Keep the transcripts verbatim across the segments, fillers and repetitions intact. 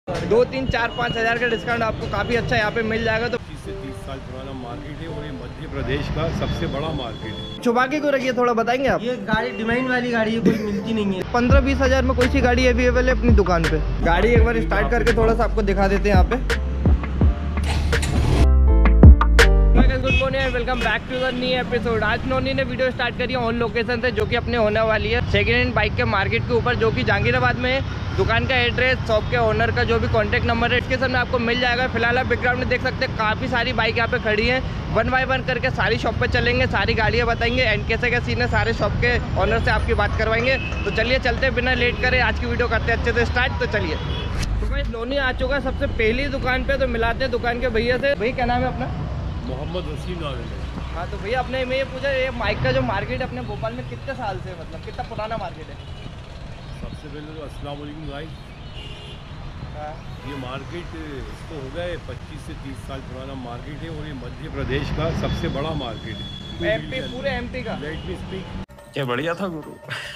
दो तीन चार पाँच हज़ार का डिस्काउंट आपको काफ़ी अच्छा यहाँ पे मिल जाएगा। तो पच्चीस से तीस साल पुराना मार्केट है और ये मध्य प्रदेश का सबसे बड़ा मार्केट है। छुपा के क्यों रखिए, थोड़ा बताएंगे आप? ये गाड़ी डिमांड वाली गाड़ी है, कोई मिलती नहीं है। पंद्रह बीस हज़ार में कोई सी गाड़ी अवेलेबल है अपनी दुकान पे? गाड़ी एक बार स्टार्ट करके थोड़ा सा आपको दिखा देते हैं यहाँ पे। Good morning and welcome back to the new episode. आज नोनी ने वीडियो स्टार्ट करी है ऑन लोकेशन से, जो कि अपने होने वाली है सेकेंड हैंड बाइक के मार्केट के ऊपर, जो कि जहांगीराबाद में है। दुकान का एड्रेस, शॉप के ओनर का जो भी कॉन्टैक्ट नंबर है, इसके सामने आपको मिल जाएगा। फिलहाल आप बैकग्राउंड में देख सकते हैं काफ़ी सारी बाइक यहाँ पे खड़ी हैं। वन बाय वन करके सारी शॉप पे चलेंगे, सारी गाड़ियाँ बताएंगे एंड कैसे क्या सीन है, सारे शॉप के ओनर से आपकी बात करवाएंगे। तो चलिए चलते बिना लेट करें, आज की वीडियो करते हैं अच्छे से स्टार्ट। तो चलिए, तो भाई नोनी आ चुका है सबसे पहली दुकान पे, तो मिलाते हैं दुकान के भैया से। भैया क्या नाम है अपना? मोहम्मद वसीम नाम है। हाँ, तो भैया अपने मैं ये पूछा, ये बाइक का जो मार्केट है अपने भोपाल में कितने साल से, मतलब कितना पुराना मार्केट है? सबसे पहले तो अस्सलाम वालेकुम भाई। हाँ। ये मार्केट इसको हो गया पच्चीस से तीस साल पुराना मार्केट है और ये मध्य प्रदेश का सबसे बड़ा मार्केट है। एमपी, पूरे एमपी का? Let me speak. क्या बढ़िया था गुरु।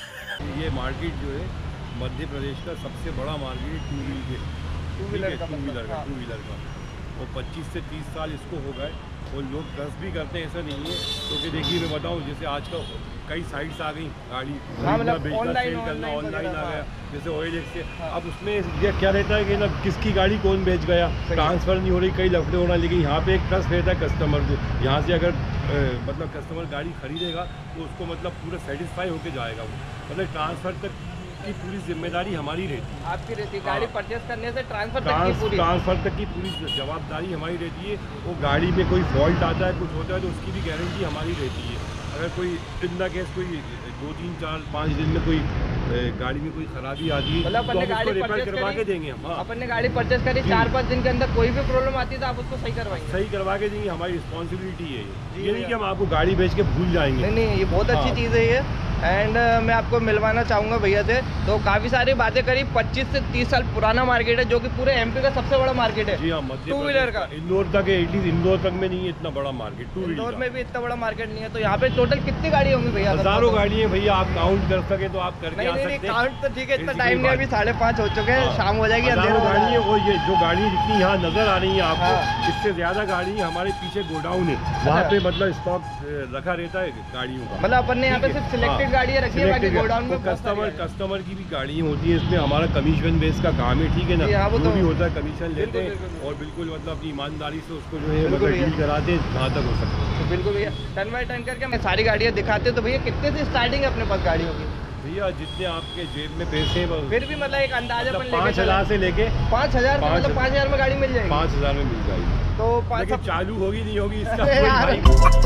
ये मार्केट जो है मध्य प्रदेश का सबसे बड़ा मार्केट है टू व्हीलर टू व्हीलर का, टू व्हीलर का हाँ। टू व्हीलर का और पच्चीस से तीस साल इसको हो गए और लोग ट्रस्ट भी करते हैं, ऐसा नहीं है। क्योंकि तो देखिए मैं बताऊं, जैसे आज का कई साइट्स आ गई गाड़ी हाँ, मतलब बेचना, ऑनलाइन सेल करना, ऑनलाइन आ गया, हाँ। जैसे ऑयल एक्स से। हाँ। अब उसमें ये क्या रहता है कि ना किसकी गाड़ी कौन बेच गया, ट्रांसफ़र नहीं हो रही, कई लफड़े होना। लेकिन यहाँ पे एक ट्रस्ट रहता है कस्टमर को। यहाँ से अगर ए, मतलब कस्टमर गाड़ी खरीदेगा तो उसको मतलब पूरा सेटिस्फाई होके जाएगा वो, मतलब ट्रांसफ़र तक की पूरी जिम्मेदारी हमारी रहती है। आपकी रहती है गाड़ी हाँ। परचेस करने से ट्रांसफर तक की पूरी ट्रांसफर तक की पूरी जवाबदारी हमारी रहती है। वो गाड़ी में कोई फॉल्ट आता है, कुछ होता है, तो उसकी भी गारंटी हमारी रहती है। अगर कोई इन केस कोई दो तीन चार पाँच दिन में कोई गाड़ी में कोई खराबी आती है मतलब तो अपन हम गाड़ी उसको रिपेयर करवा के करी, देंगे हम। हाँ, अपन ने गाड़ी परचेस करी, चार पाँच दिन के अंदर कोई भी प्रॉब्लम आती है तो आप उसको सही करवाएंगे? सही करवा के देंगे, हमारी रिस्पॉन्सिबिलिटी है जी ये। ये नहीं भैया। कि हम आपको गाड़ी बेच के भूल जाएंगे। नहीं नहीं, ये बहुत अच्छी हाँ। चीज़ है ये। एंड uh, मैं आपको मिलवाना चाहूँगा भैया से। तो काफ़ी सारी बातें करी, पच्चीस से तीस साल पुराना मार्केट है, जो कि पूरे एमपी का सबसे बड़ा मार्केट है। जी हाँ, मध्य टू व्हीलर का। इंदौर तक है, एटलीस्ट इंदौर तक में नहीं है इतना बड़ा मार्केट टू व्हीलर। इंदौर में भी इतना बड़ा मार्केट नहीं है। तो यहाँ पे टोटल कितनी गाड़ी होंगी भैया? हजारों गाड़ी है भैया, आप काउंट कर सके तो आप करके नहीं आ नहीं, सकते हैं। काउंट तो ठीक है, इतना ऐसी टाइम कोई नहीं, बात अभी साढ़े पाँच हो चुके हैं, हाँ। शाम हो जाएगी, अंधेरा हजारों हो गाड़ी है रहा है। वो, ये जो गाड़ी जितनी यहाँ नजर आ रही है आपको, हाँ। इससे ज्यादा गाड़ी हमारे पीछे गोडाउन है, वहाँ पे मतलब स्टॉक रखा रहता है गाड़ियों का। मतलब अपन ने यहाँ पे ठीक है? सिर्फ सिलेक्टेड हाँ। गाड़ियाँ रखी है, बाकी Selected गोडाउन में तो बहुत सारी कस्टमर गाड़ियाँ। कस्टमर की भी गाड़ियाँ होती है, इसमें हमारा कमीशन बेस का काम है, ठीक है ना। जी हाँ, वो जो तो- भी होता है कमीशन लेते हैं बिल्कुल, बिल्कुल। और बिल्कुल मतलब अपनी ईमानदारी से उसको जो है बिल्कुल मतलब भैया। डील कराते हैं जहाँ तक हो सकता है। तो बिल्कुल भैया, टर्न बाई टर्न करके मैं सारी गाड़ियाँ दिखाते हैं। तो भैया कितने से स्टार्टिंग है अपने पास गाड़ियों की? भैया जितने आपके जेब में पैसे हैं, बस फिर भी मतलब एक अंदाजा अपन लेके पाँच चलें। हजार से लेके पाँच हजार पाँच- मतलब पाँच हजार में गाड़ी मिल जाएगी? पाँच हजार में मिल जाएगी। तो पाँच लेकिन सब- चालू होगी नहीं होगी इसका अरे कोई यार।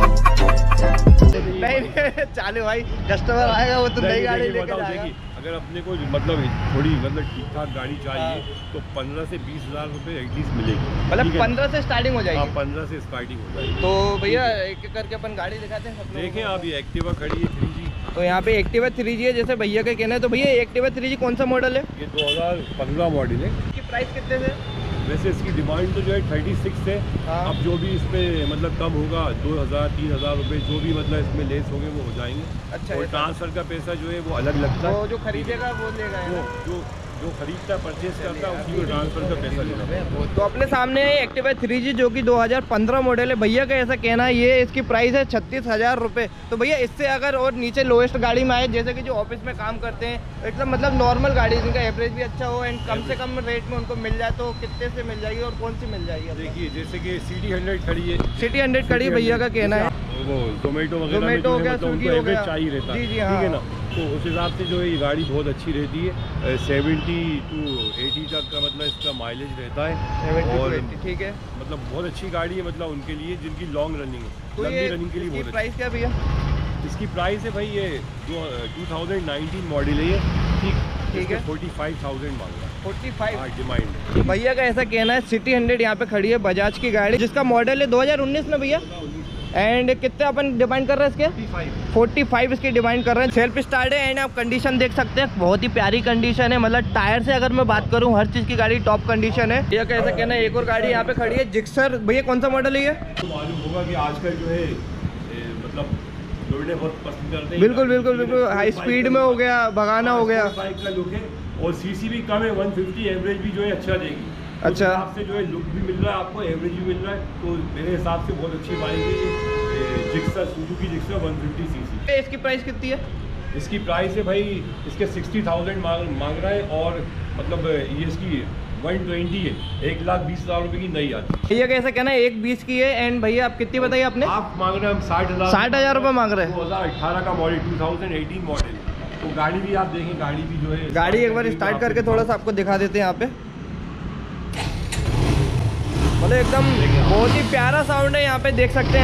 भाई नहीं नहीं, चालू भाई, कस्टमर आएगा वो तो नई गाड़ी देखिए, लेके बताओ, जाएगा। देखिए, अगर अपने को मतलब थोड़ी मतलब ठीक ठाक गाड़ी चाहिए हाँ। तो पंद्रह से बीस हजार रुपये एटलीस्ट मिलेगी। मतलब ठीक है? पंद्रह से स्टार्टिंग हो हाँ, जाएगी। पंद्रह से स्टार्टिंग हो जाएगी। तो भैया एक एक करके अपन गाड़ी दिखाते हैं सब लोगों देखें को। आप, ये एक्टिवा खड़ी है थ्री जी, तो यहाँ पे एक्टिवा थ्री जी है, जैसे भैया का कहना है। तो भैया एक्टिवा थ्री जी कौन सा मॉडल है? ये दो हजार पंद्रह मॉडल है। इसकी प्राइस कितने से? वैसे इसकी डिमांड तो जो है थर्टी सिक्स है। हाँ। अब जो भी इसमें मतलब कम होगा, दो हज़ार तीन हज़ार रुपये जो भी मतलब इसमें लेस होंगे वो हो जाएंगे। अच्छा, और ऐसा। ट्रांसफ़र का पैसा जो है वो अलग लगता तो है। जो खरीदेगा वो लेगा, है जो ना? जो जो खरीदता है, परचेज करता है, उसी को ट्रांसफ़र का पैसा लेना पड़ता है। तो अपने सामने है एक्टिवा थ्री जी, जो कि दो हज़ार पंद्रह मॉडल है। भैया का ऐसा कहना है ये इसकी प्राइस है छत्तीस हज़ार रुपये। तो भैया इससे अगर और नीचे लोएस्ट गाड़ी में आए, जैसे कि जो ऑफिस में काम करते हैं, एकदम मतलब नॉर्मल गाड़ी जिनका एवरेज भी अच्छा हो एंड कम से कम रेट में उनको मिल जाए, तो कितने से मिल जाएगी और कौन सी मिल जाएगी? देखिए जैसे कि सिटी हंड्रेड खड़ी है, सिटी हंड्रेड खड़ी है, भैया का कहना है। वो जोमेटो वगैरह में जोमेटो जो हो है गया, मतलब स्विगी उनको हो एवरेज गया। चाहिए रहता है, जी, जी, ठीक हाँ। है ना। तो उस हिसाब से जो है ये गाड़ी बहुत अच्छी रहती है। सेवेंटी टू एटी तक का मतलब इसका माइलेज रहता है और ठीक है, मतलब बहुत अच्छी गाड़ी है, मतलब उनके लिए जिनकी लॉन्ग रनिंग है, तो लंबी ये रनिंग के लिए इसकी बहुत प्राइस क्या भैया? अच्छी। इसकी प्राइस है भाई ये टू थाउजेंड नाइनटीन मॉडल है ये, ठीक ठीक है। फोर्टी फाइव थाउजेंड मांग रहा है। फोर्टी फाइव हाँ, डिमांड। भैया का ऐसा कहना है। सिटी हंड्रेड यहाँ पे खड़ी है, बजाज की गाड़ी, जिसका मॉडल है दो हज़ार उन्नीस में भैया। एंड कितने अपन डिमांड कर रहे हैं इसके? फोर्टी फाइव इसकी डिमांड कर रहे हैं। सेल्फ स्टार्ट है एंड आप कंडीशन देख सकते हैं, बहुत ही प्यारी कंडीशन है। मतलब टायर से अगर मैं बात करूं, हर चीज़ की गाड़ी टॉप कंडीशन है। भैया कैसा कहना है। एक और गाड़ी यहाँ पे खड़ी है, जिक्सर। भैया कौन सा मॉडल है ये? तो मालूम होगा कि आजकल जो है ए, मतलब दौड़ने बहुत पसंद करते हैं। बिल्कुल बिल्कुल बिल्कुल, हाई स्पीड में हो गया, भगाना हो गया। बाइक का लुक है और सीसी भी कम है, वन फिफ्टी एवरेज भी जो है अच्छा देगी। उस हिसाब से जो है लुक भी मिल रहा है आपको, एवरेज भी मिल रहा है, तो मेरे हिसाब से बहुत अच्छी बाइक है Gixxer, Suzuki Gixxer one fifty CC. इसकी प्राइस कितनी है? इसकी प्राइस है भाई इसके सिक्सटी थाउजेंड मांग मांग रहा है, और मतलब ये इसकी वन ट्वेंटी है, एक लाख बीस हज़ार रुपये की नई आती है। भैया कैसा कहना है, एक बीस की है। एंड भैया आप कितनी बताइए आपने? आप मांग रहे हैं हम साठ हज़ार साठ हज़ार रुपये मांग रहे हैं। दो हज़ार अठारह का model, two thousand eighteen model. तो गाड़ी भी आप देखें, गाड़ी भी जो है, गाड़ी एक बार स्टार्ट करके थोड़ा सा आपको दिखा देते हैं यहाँ पे। मतलब एकदम बहुत ही प्यारा साउंड है, यहाँ पे देख सकते हैं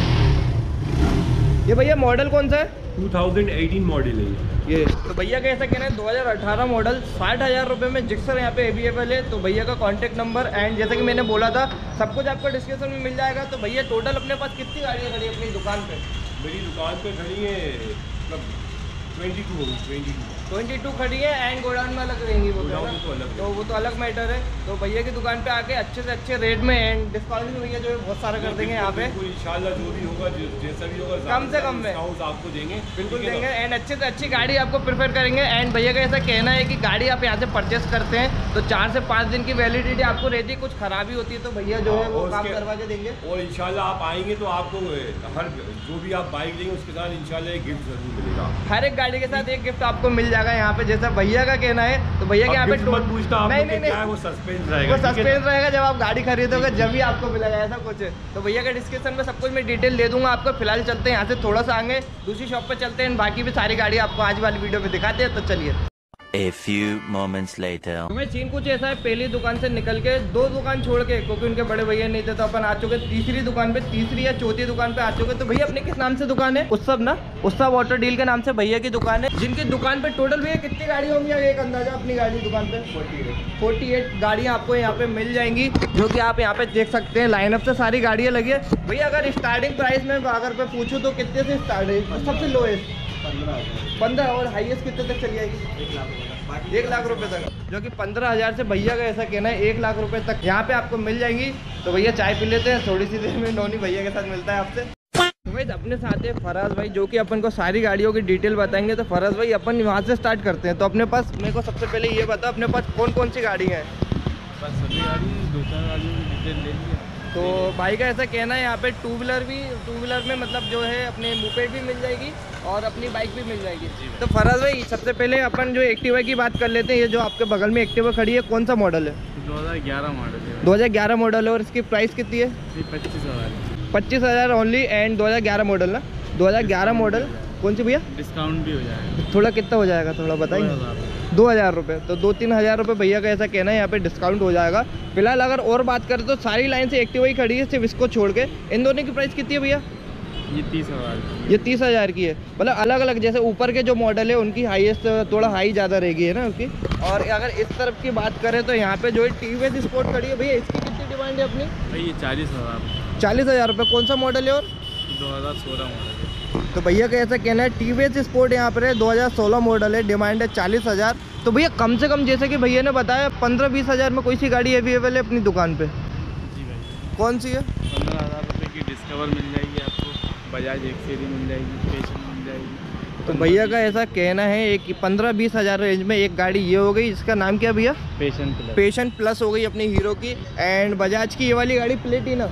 आप। ये भैया मॉडल कौन सा है? टू थाउजेंड एटीन मॉडल है ये। तो भैया का ऐसा कहना है दो हज़ार अठारह मॉडल साठ हज़ार रुपये में जिक्सर यहाँ पे अवेलेबल है। तो भैया का कांटेक्ट नंबर एंड जैसे कि मैंने बोला था सब कुछ आपको डिस्क्रिप्शन में मिल जाएगा। तो भैया टोटल अपने पास कितनी गाड़ियाँ खड़ी है अपनी दुकान पे? मेरी दुकान पे खड़ी है मतलब ट्वेंटी टू होगी, ट्वेंटी टू ट्वेंटी टू खड़ी है एंड गोडाउन में अलग रहेंगी वो, गोडाउन में तो अलग है। तो वो तो अलग मैटर है। तो भैया की दुकान पे आके अच्छे से अच्छे रेट में एंड डिस्काउंट भी भैया जो है बहुत सारा कर देंगे यहाँ पे। इंशाल्लाह जो भी होगा, जैसा भी होगा, कम से कम में आपको देंगे, बिल्कुल देंगे एंड अच्छे से अच्छी गाड़ी आपको प्रेफर करेंगे। एंड भैया का ऐसा कहना है कि गाड़ी आप यहाँ से परचेस करते हैं तो चार से पाँच दिन की वैलिडिटी आपको रहती है, कुछ खराबी होती है तो भैया जो है वो काम करवा के देंगे। और इंशाल्लाह आप आएंगे तो आपको हर जो भी आप बाइक लेंगे उसके साथ इंशाल्लाह एक गिफ्ट जरूर मिलेगा। हर एक गाड़ी के साथ एक गिफ्ट आपको मिल जाएगा यहाँ पे, जैसा भैया का कहना है। तो भैया के यहाँ पे मत पूछता आप, नहीं नहीं नहीं वो सस्पेंस रहेगा, वो सस्पेंस रहेगा, जब आप गाड़ी खरीदोगे जब भी आपको मिलेगा, ऐसा कुछ है। तो भैया का डिस्क्रिप्शन में सब कुछ मैं डिटेल दे दूंगा आपको। फिलहाल चलते हैं यहाँ से थोड़ा सा आगे दूसरी शॉप पे चलते हैं, बाकी भी सारी गाड़ी आपको आज वाली वीडियो में दिखाते हैं। तो चलिए। A few moments later. तो मैं सीन कुछ ऐसा है, पहली दुकान से निकल के दो दुकान छोड़ के, क्योंकि उनके बड़े भैया नहीं थे, तो अपन आ चुके तीसरी दुकान पे, तीसरी या चौथी दुकान पे आ चुके। तो भैया अपने किस नाम से दुकान है? उत्सव ना, उत्सव ऑटो डील के नाम से भैया की दुकान है, जिनकी दुकान पे टोटल भैया कितनी गाड़ी होंगी एक अंदाजा अपनी गाड़ी दुकान पे? फोर्टी एट गाड़ियाँ आपको यहाँ पे मिल जाएंगी, जो कि आप यहाँ पे देख सकते हैं। लाइनअप से सारी गाड़ियाँ लगी है। भैया अगर स्टार्टिंग प्राइस में अगर मैं पूछूँ तो कितने से स्टार्ट है? सबसे लोएस्ट पंद्रह और हाईएस्ट कितने तक चली जाएगी? एक लाख रुपए तक, जो कि पंद्रह हज़ार से भैया का ऐसा कहना है एक लाख रुपए तक यहाँ पे आपको मिल जाएंगी। तो भैया चाय पी लेते हैं, थोड़ी सी देर में नोनी भैया के साथ मिलता है आपसे। तो भाई अपने साथ है फराज भाई, जो कि अपन को सारी गाड़ियों की डिटेल बताएंगे। तो फराज भाई अपन वहाँ से स्टार्ट करते हैं। तो अपने पास, मेरे को सबसे पहले ये बता, अपने पास कौन कौन सी गाड़ी है? बस सभी गाड़ी, दो चार गाड़ियों की डिटेल ले लिया। तो भाई का ऐसा कहना है यहाँ पे टू व्हीलर भी, टू व्हीलर में मतलब जो है अपने मोपेड भी मिल जाएगी और अपनी बाइक भी मिल जाएगी। तो फराज भाई सबसे पहले अपन जो एक्टिवा की बात कर लेते हैं। ये जो आपके बगल में एक्टिवा खड़ी है कौन सा मॉडल है? दो हज़ार ग्यारह मॉडल है। दो हज़ार ग्यारह मॉडल है। और इसकी प्राइस कितनी है? पच्चीस हज़ार पच्चीस हज़ार ओनली। एंड दो हज़ार ग्यारह मॉडल ना, दो हज़ार ग्यारह मॉडल कौन सी भैया? डिस्काउंट भी हो जाएगा। थोड़ा कितना हो जाएगा थोड़ा बताइए? दो हज़ार रुपये। तो दो तीन हज़ार रुपये भैया का ऐसा कहना है यहाँ पे डिस्काउंट हो जाएगा। फिलहाल अगर और बात करें तो सारी लाइन से एक्टिवा ही खड़ी है, सिर्फ इसको छोड़ के। इन दोनों की प्राइस कितनी है भैया? ये तीस हज़ार ये तीस हज़ार की है। मतलब अलग अलग, जैसे ऊपर के जो मॉडल है उनकी हाईएस्ट थोड़ा हाई ज़्यादा रहेगी है ना उसकी। और अगर इस तरफ की बात करें तो यहाँ पे जो है टी वी एस स्पोर्ट खड़ी है। भैया इसकी कितनी डिमांड है अपनी? भाई ये चालीस हज़ार चालीस हज़ार रुपये। कौन सा मॉडल है? और दो हज़ार सोलह मॉडल है। तो भैया का ऐसा कहना है टी वी एस स्पोर्ट यहाँ पर है, दो हज़ार सोलह मॉडल है, डिमांड है चालीस हज़ार। तो भैया कम से कम जैसे कि भैया ने बताया पंद्रह बीस हज़ार में कोई सी गाड़ी अवेलेबल है अपनी दुकान पे? जी भाई। कौन सी है? पंद्रह हज़ार रुपये की डिस्कवर मिल जाएगी आपको, बजाज एक्सेरी मिल जाएगी, पेशन मिल जाएगी। तो भैया का ऐसा कहना है एक पंद्रह बीस हज़ार रेंज में एक गाड़ी ये हो गई। इसका नाम क्या भैया? पेशन प्लस। पेशन प्लस हो गई अपनी हीरो की। एंड बजाज की ये वाली गाड़ी प्लेटिना,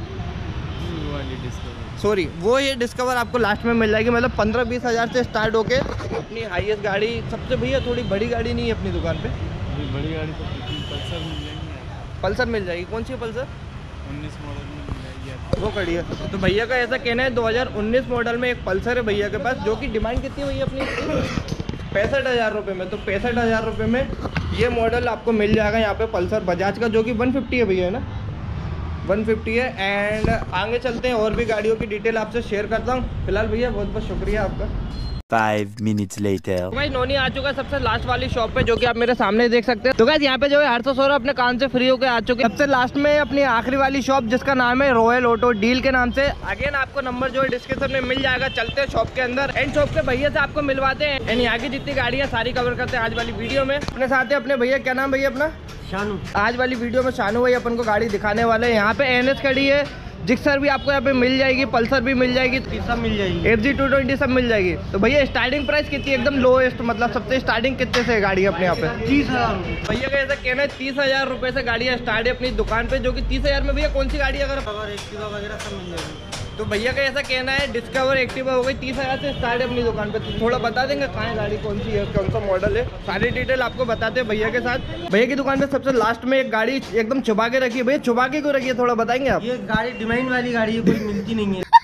वाली डिस्कवर, सॉरी वो ये डिस्कवर आपको लास्ट में मिल जाएगी। मतलब पंद्रह बीस हज़ार से स्टार्ट होके अपनी हाईएस्ट गाड़ी। सबसे भैया थोड़ी बड़ी गाड़ी नहीं है अपनी दुकान पे? बड़ी गाड़ी तो पल्सर मिल जाएगी। पल्सर मिल जाएगी। कौन सी पल्सर? उन्नीस मॉडल में मिल जाएगी, वो खड़ी है। तो भैया का ऐसा कहना है दो हज़ार उन्नीस मॉडल में एक पल्सर है भैया के पास, जो कि डिमांड कितनी है भैया अपनी? पैंसठ हज़ार रुपये में। तो पैंसठ हज़ार रुपये में ये मॉडल आपको मिल जाएगा यहाँ पे पल्सर बजाज का, जो कि वन फिफ्टी है भैया है ना, वन फिफ्टी है। एंड आगे चलते हैं और भी गाड़ियों की डिटेल आपसे शेयर करता हूँ। फिलहाल भैया बहुत बहुत शुक्रिया आपका। Five minutes later. तो गाइस नोनी आ चुका है सबसे लास्ट वाली शॉप पे, जो कि आप मेरे सामने देख सकते हैं। तो गाइस यहाँ पे जो है हर सौ सोलह अपने कान से फ्री होकर आ चुके हैं। सबसे लास्ट में अपनी आखिरी वाली शॉप, जिसका नाम है रॉयल ऑटो डील के नाम से। अगेन आपको नंबर जो है डिस्क्रिप्शन में मिल जाएगा। चलते हैं शॉप के अंदर एंड शॉप के भैया से आपको मिलवाते हैं एंड यहाँ की जितनी गाड़ियाँ सारी कवर करते हैं आज वाली वीडियो में। अपने साथ है अपने भैया, क्या नाम भैया अपना? शानू। आज वाली वीडियो में शानू भाई अपन को गाड़ी दिखाने वाले हैं। यहाँ पे एन एस खड़ी है, जिक्सर भी आपको यहाँ पे मिल जाएगी, पल्सर भी मिल जाएगी, सब मिल जाएगी, एफ जी टू ट्वेंटी सब मिल जाएगी। तो भैया स्टार्टिंग प्राइस कितनी एकदम लोएस्ट, मतलब सबसे स्टार्टिंग कितने से है गाड़ी अपने यहाँ पे? तीस हजार भैया का ऐसा कहना है तीस हजार रुपए से गाड़ियाँ स्टार्ट है अपनी दुकान पे, जो कि तीस हजार में भैया कौन सी गाड़ी अगर एक्टिवा वगैरह सब मिल जाएगी। तो भैया का ऐसा कहना है डिस्कवर एक्टिवा हो गई तीस हजार से स्टार्ट है अपनी दुकान पे। तो थोड़ा बता देंगे कहाँ है गाड़ी, कौन सी है, कौन सा मॉडल है, सारी डिटेल आपको बताते हैं भैया के साथ। भैया की दुकान पे सबसे लास्ट में एक गाड़ी एकदम छुपा के रखी है, भैया छुपा के क्यों रखी है थोड़ा बताएंगे आप? ये गाड़ी डिमांड वाली गाड़ी है, कोई मिलती नहीं है।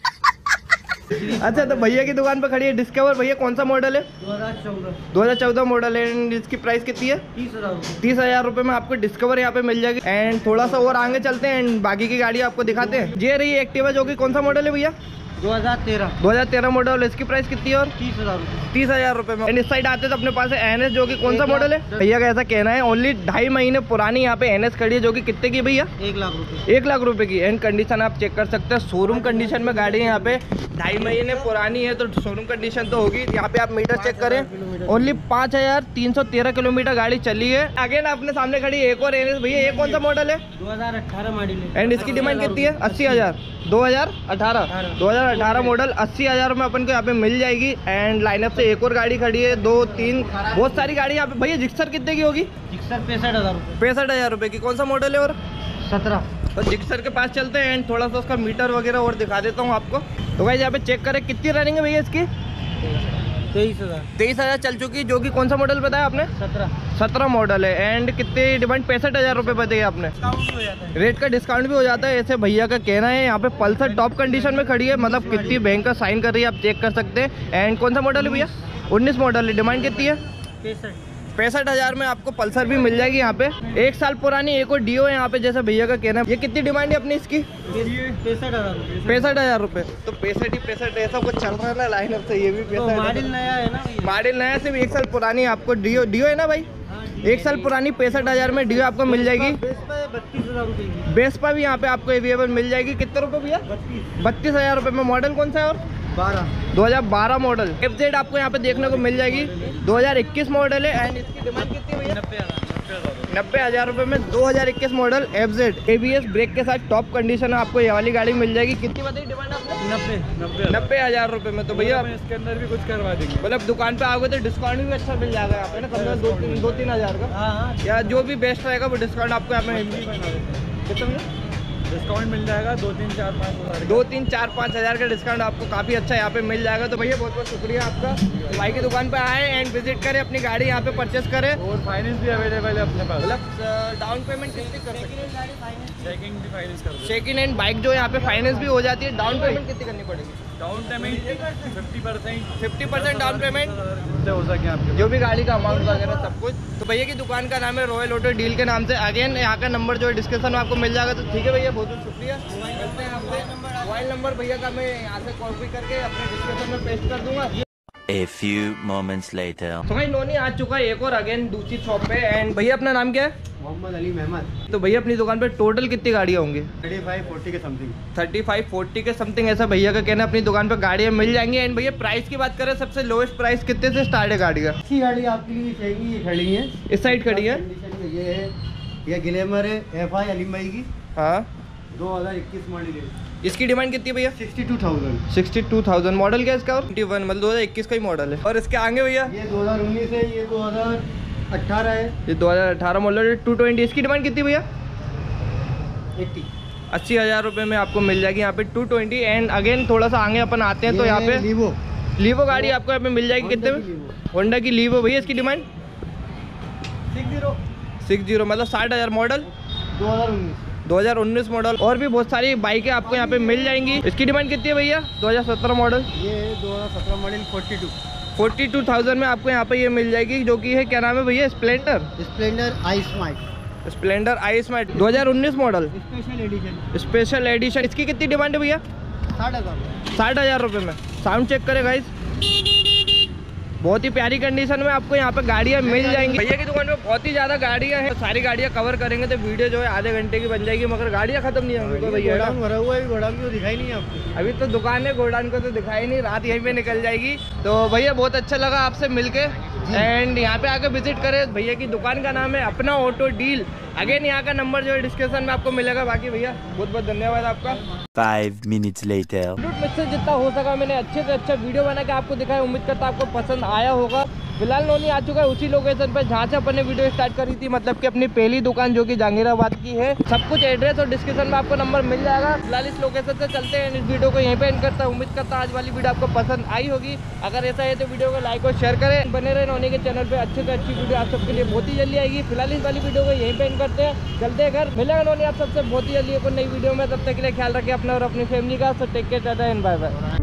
अच्छा, तो भैया की दुकान पे खड़ी है डिस्कवर। भैया कौन सा मॉडल है? दो हजार चौदह दो हजार चौदह मॉडल है। एंड इसकी प्राइस कितनी है? तीस हजार तीस हजार रुपए में आपको डिस्कवर यहाँ पे मिल जाएगी। एंड थोड़ा सा और आगे चलते हैं एंड बाकी की गाड़ी आपको दिखाते हैं। ये रही एक्टिवा, जो कि कौन सा मॉडल है भैया? दो हजार तेरह दो हजार तेरह मॉडल। इसकी प्राइस कितनी है? और तीस हजार रुपये तीस हजार रुपए में। एंड इस साइड आते तो अपने पास है एन एस, जो कि कौन सा मॉडल है? भैया का ऐसा कहना है ओनली ढाई महीने पुरानी यहाँ पे एन एस खड़ी है, जो कि कितने की भैया? एक लाख रुपए एक लाख रुपए की। एंड कंडीशन आप चेक कर सकते हैं, शोरूम कंडीशन में गाड़ी है यहाँ पे, ढाई महीने पुरानी है तो शोरूम कंडीशन तो होगी। यहाँ पे आप मीटर चेक करें, ओनली पाँच हजार तीन सौ तेरह किलोमीटर गाड़ी चली है। आगे ना अपने सामने खड़ी है एक और एन एस। भैया ये कौन सा मॉडल है? दो हजार अठारह मॉडल है। एंड इसकी डिमांड कितनी है? अस्सी हजार दो हजार अठारह दो हजार अठारह मॉडल अस्सी हजार में अपन को यहाँ पे मिल जाएगी। एंड लाइनअप से एक और गाड़ी खड़ी है, दो तीन बहुत सारी गाड़ी यहाँ पे। भैया जिक्सर कितने की होगी? जिक्सर पैंसठ हजार रुपये पैंसठ हजार रुपए की। कौन सा मॉडल है? और सत्रह तो जिक्सर के पास चलते हैं एंड थोड़ा सा उसका मीटर वगैरह और दिखा देता हूँ आपको। तो भाई यहाँ पे चेक करें कितनी रनिंग है भैया इसकी? तेईस हजार तेईस हजार चल चुकी, जो कि कौन सा मॉडल बताया आपने? सत्रह सत्रह मॉडल है। एंड कितनी डिमांड? पैंसठ हजार रुपये बताइए आपने। रेट का डिस्काउंट भी हो जाता है, ऐसे भैया का कहना है। यहाँ पे पल्सर टॉप कंडीशन में खड़ी है, मतलब कितनी बैंक का साइन कर रही है आप चेक कर सकते हैं। एंड कौन सा मॉडल है भैया? उन्नीस मॉडल है। डिमांड कितनी है? पैंसठ पैंसठ हजार में आपको पल्सर भी मिल जाएगी यहाँ पे। एक साल पुरानी एक और डियो है यहाँ पे, जैसे भैया का कहना है। ये कितनी डिमांड है अपनी इसकी? पैंसठ हजार पैंसठ हजार रुपए। तो पैंसठ ही पैंसठ ऐसा कुछ चल रहा है ना लाइन से, ये भी पैंसठ। मॉडल नया है ना, मॉडल नया सिर्फ एक साल पुरानी आपको डियो डियो है ना भाई, एक साल पुरानी पैंसठ हजार में डियो आपको मिल जाएगी। बत्तीस हजार रुपये की बेस्पा भी यहाँ पे आपको अवेलेबल मिल जाएगी। कितने रुपए भैया? बत्तीस हजार रुपए में। मॉडल कौन सा है? और बारह दो हजार बारह मॉडल एफ जेड आपको यहाँ पे देखने को मिल जाएगी। दो हजार इक्कीस मॉडल है। एंड इसकी डिमांड कितनी है भैया? नब्बे हजार रुपए में दो हजार इक्कीस model F Z A B S brake के साथ टॉप कंडीशन है, आपको ये वाली गाड़ी मिल जाएगी। कितनी बताई डिमांड आपने? नब्बे नब्बे नब्बे हजार रुपए में। तो भैया इसके अंदर भी कुछ करवा देंगे। मतलब दुकान पे आओगे तो डिस्काउंट भी अच्छा मिल जाएगा यहाँ पे ना, कम दो तीन दो तीन हजार का, हाँ हाँ या जो भी बेस्ट रहेगा वो डिस्काउंट आपको यहाँ पे कितना डिस्काउंट मिल जाएगा, दो तीन चार पाँच हज़ार दो तीन चार पाँच हज़ार का डिस्काउंट आपको काफ़ी अच्छा यहाँ पे मिल जाएगा। तो भैया बहुत बहुत शुक्रिया आपका, भाई की दुकान पे आए एंड विजिट करें, अपनी गाड़ी यहाँ पे परचेस करें। और फाइनेंस भी अवेलेबल है अपने पास। मतलब डाउन पेमेंट कितनी कर सकते हैं? चेकिंग भी फाइनेंस कर दो। सेकेंड हैंड बाइक जो यहाँ पे फाइनेंस भी हो जाती है। डाउन पेमेंट कितनी करनी पड़ेगी? Down payment fifty percent fifty percent down payment हो सके आपके जो भी गाड़ी का अमाउंट वगैरह सब कुछ। तो भैया की दुकान का नाम है रॉयल ऑटो डील के नाम से। अगेन यहाँ का नंबर जो है डिस्क्रिप्शन में आपको मिल जाएगा। तो ठीक है भैया, बहुत बहुत शुक्रिया। मिलते हैं आपसे। मोबाइल नंबर भैया का मैं यहाँ से कॉपी करके अपने डिस्क्रिप्शन में पेस्ट कर दूंगा। A few moments later. तो भाई नोनी आ चुका है एक और अगेन दूसरी शॉप पे। एंड भैया अपना नाम क्या है? मोहम्मद अली मेहमद। तो भैया अपनी दुकान पे टोटल कितनी गाड़ियाँ होंगी? थर्टी फाइव फोर्टी के समथिंग थर्टी फाइव फोर्टी के समथिंग ऐसा भैया का कहना है। अपनी दुकान पे गाड़ियाँ मिल जाएंगी। एंड भैया प्राइस की बात करें, सबसे लोएस्ट प्राइस कितने से स्टार्ट है गाड़ी का? अच्छी गाड़ी आपके लिए चाहिए, ये खड़ी है इस साइड खड़ी है। ये है, ये ग्लैमर है एफ आई अलीम भाई की, हाँ, दो हजार इक्कीस मॉडल है। इसकी डिमांड कितनी है भैया? Sixty two thousand sixty two thousand model क्या है इसका? और ट्वेंटी वन मतलब दो हजार इक्कीस का ही मॉडल है। और इसके आगे भैया ये दो हजार उन्नीस है, ये दो हजार अट्ठारह है, ये दो हजार अठारह मॉडल है टू ट्वेंटी। इसकी डिमांड कितनी भैया? एट्टी अस्सी हज़ार रुपये में आपको मिल जाएगी यहाँ पे टू ट्वेंटी। एंड अगेन थोड़ा सा आगे अपन आते हैं तो यहाँ पे लीवो लीवो गाड़ी आपको यहाँ पे मिल जाएगी। कितने में? होंडा की लीवो भैया। इसकी demand six zero six zero मतलब साठ हज़ार मॉडल दो हजार उन्नीस दो हजार उन्नीस मॉडल। और भी बहुत सारी बाइकें आपको यहाँ पे मिल जाएंगी। इसकी डिमांड कितनी है भैया? दो हजार सत्रह मॉडल, ये दो हजार सत्रह model forty two forty two thousand में आपको यहाँ पे ये मिल जाएगी, जो कि है क्या नाम है भैया? Splendor Splendor i Smart Splendor i Smart दो हजार उन्नीस model special edition special edition. इसकी कितनी डिमांड है भैया? साठ हजार साठ हज़ार रुपये में। साउंड चेक करें गाइस, बहुत ही प्यारी कंडीशन में आपको यहाँ पे गाड़ियाँ मिल जाएंगी। भैया की दुकान पे बहुत ही ज़्यादा गाड़ियाँ हैं। सारी गाड़ियाँ कवर करेंगे तो वीडियो जो है आधे घंटे की बन जाएगी, मगर गाड़ियाँ खत्म नहीं होंगी। तो भैया गोडाउन भरा हुआ है, गोडाउन को दिखाई नहीं आपको? अभी तो दुकान है, गोडाउन को तो दिखाई नहीं, रात यहीं पे निकल जाएगी। तो भैया बहुत अच्छा लगा आपसे मिलके एंड यहाँ पे आके विजिट करें। भैया की दुकान का नाम है अपना ऑटो डील। अगेन यहाँ का नंबर जो है डिस्क्रिप्शन में आपको मिलेगा। बाकी भैया बहुत बहुत धन्यवाद आपका। Five minutes later. मुझसे जितना हो सका मैंने अच्छे से अच्छा वीडियो बना के आपको दिखाया। उम्मीद करता आपको पसंद आया होगा। फिलहाल नोनी आ चुका है उसी लोकेशन पर जहाँ से अपन ने वीडियो स्टार्ट करी थी, मतलब कि अपनी पहली दुकान जो कि जहांगीराबाद की है। सब कुछ एड्रेस और डिस्क्रिप्शन में आपको नंबर मिल जाएगा। फिलहाल इस लोकेशन से चलते हैं, इस वीडियो को यहीं पे एंड करता हूँ। उम्मीद करता आज वाली वीडियो आपको पसंद आई होगी। अगर ऐसा है तो वीडियो को लाइक और शेयर करें। बने रहे नोनी के चैनल पर, अच्छे से अच्छी वीडियो आप सबके लिए बहुत ही जल्दी आएगी। फिलहाल इस वाली वीडियो को यहीं पे एंड करते हैं, चलते हैं घर। मिलेगा नोनी आप सबसे बहुत ही जल्दी एक नई वीडियो में। तब तक के लिए ख्याल रखें अपना और अपनी फैमिली का। So take care, tata and bye bye.